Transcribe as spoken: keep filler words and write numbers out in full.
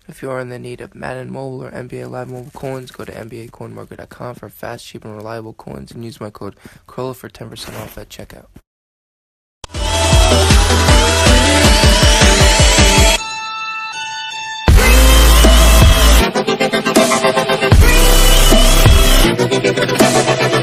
If you are in the need of Madden Mobile or N B A Live Mobile coins, go to N B A Coin Market dot com for fast, cheap, and reliable coins and use my code Corolla for ten percent off at checkout. Thank you.